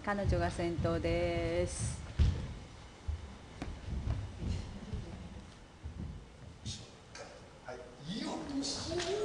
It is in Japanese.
彼女が先頭です。 はい、よっしゃ。